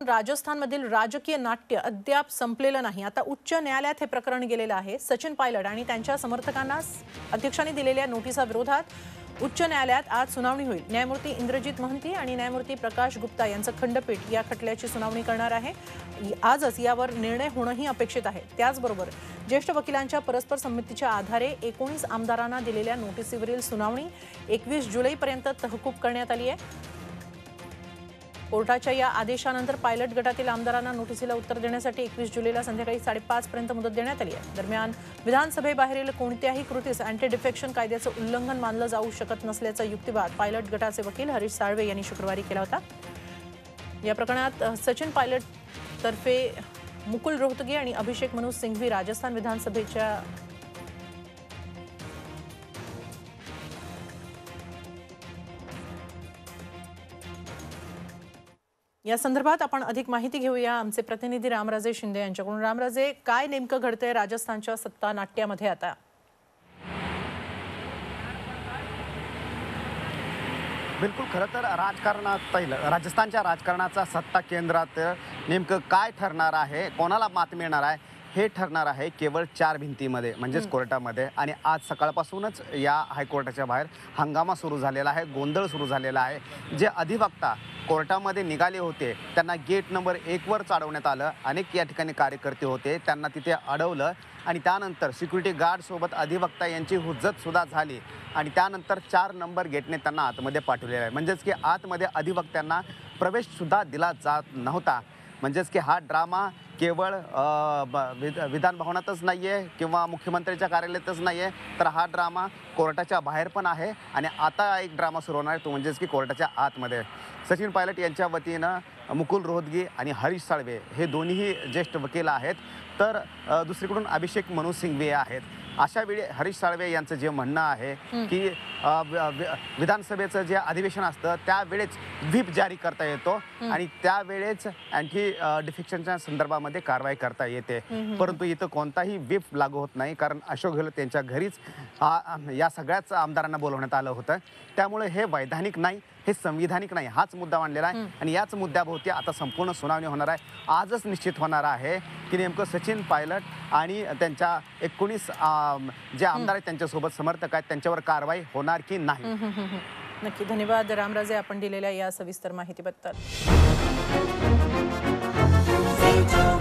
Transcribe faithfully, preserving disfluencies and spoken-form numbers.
राजस्थानमधील राजकीय नाट्य अद्याप संपलेलं नाही। आता उच्च न्यायालयात हे प्रकरण गेलेलं आहे। सचिन पायलट आणि त्यांच्या समर्थकांना अध्यक्षांनी दिलेल्या नोटिसा विरोधात उच्च न्यायालयात आज सुनावणी होईल। न्यायमूर्ती इंद्रजीत महंती आणि न्यायमूर्ती प्रकाश गुप्ता यांचं खंडपीठ या खटल्याची सुनावणी करणार आहे। आजच यावर निर्णय होणंही अपेक्षित आहे। त्याचबरोबर ज्येष्ठ वकिलांच्या परस्पर संमतीच्या आधारे एकोणीस आमदारांना दिलेल्या नोटिसीवरील सुनावणी एकवीस जुलैपर्यंत तहकूब करण्यात आली आहे। कोर्टाच्या या आदेशानंतर पायलट गटातील आमदारांना नोटिसीला उत्तर देण्यासाठी एकवीस जुलैला संध्याकाळी साडेपाच पर्यंत मुदत देण्यात आली आहे। दरम्यान विधानसभेबाहेरील कोणत्याही कृतीस अँटी डिफेक्शन कायद्याचं उल्लंघन मानलं जाऊ शकत नसल्याचा युक्तिवाद पायलट गटाचे वकील हरीश साळवे यांनी शुक्रवारी केला होता। या प्रकरणात सचिन पायलट तर्फे मुकुल रोहतगी आणि अभिषेक मनु सिंघवी राजस्थान विधानसभेच्या या संदर्भात आपण अधिक माहिती घेऊया आमचे प्रतिनिधी रामराजे शिंदे यांच्याकडून। रामराजे, काय नेमकं घडतंय राजस्थानच्या सत्ता नाट्यामध्ये आता? बिलकुल, खरं तर राजकारणात राजस्थानच्या राजकारणाचा सत्ता केंद्रात नेमकं काय ठरणार आहे, कोणाला मात मिळणार आहे हे ठरणार आहे केवळ चार भिंतीमध्ये, म्हणजेच कोर्टामध्ये। आणि आज सकाळपासूनच या हायकोर्टाच्या बाहेर हंगामा सुरू झालेला आहे, गोंधळ सुरू झालेला आहे। जे अधिवक्ता कोर्टामध्ये निघाले होते त्यांना गेट नंबर एक वर चढवण्यात आलं। अनेक या ठिकाणी कार्यकर्ते होते, त्यांना तिथे अडवलं आणि त्यानंतर सिक्युरिटी गार्ड सोबत अधिवक्ता यांची हुज्जत सुद्धा झाली आणि त्यानंतर चार नंबर गेटने त्यांना आतमध्ये पाठवलेलं आहे। म्हणजेच की आतमध्ये अधिवक्त्यांना प्रवेश सुद्धा दिला जात नव्हता। म्हणजेच की हा ड्रामा केवळ विधान भवनातच नाही आहे किंवा मुख्यमंत्र्यांच्या कार्यालयातच नाही आहे, तर हा ड्रामा कोर्टाच्या बाहेर पण आहे। आणि आता एक ड्रामा सुरू होणार आहे तो म्हणजेच की कोर्टाच्या आतमध्ये। सचिन पायलट यांच्या वतीनं मुकुल रोहतगी आणि हरीश साळवे हे दोन्हीही ज्येष्ठ वकील आहेत, तर दुसरीकडून अभिषेक मनु सिंघवी आहेत। अशा वेळी हरीश साळवे यांचं जे म्हणणं आहे की विधानसभेचं जे अधिवेशन असतं त्यावेळेस व्हीप जारी करता येतो आणि त्यावेळेस अँटी डिफेक्शनच्या संदर्भामध्ये कारवाई करता येते, परंतु इथं कोणताही व्हीप लागू होत नाही, कारण अशोक गेहलोत त्यांच्या घरीच या सगळ्याच आमदारांना बोलवण्यात आलं होतं। त्यामुळे हे वैधानिक नाही, हे संविधानिक नाही, हाच मुद्दा मांडलेला आहे आणि याच मुद्द्याभोवती आता संपूर्ण सुनावणी होणार आहे। आजच निश्चित होणार आहे की नेमकं सचिन पायलट आणि त्यांच्या एकोणीस जे आमदार आहेत त्यांच्यासोबत समर्थक आहेत त्यांच्यावर कारवाई होणार की नाही। नक्की, धन्यवाद रामराजे आपण दिलेल्या या सविस्तर माहितीबद्दल।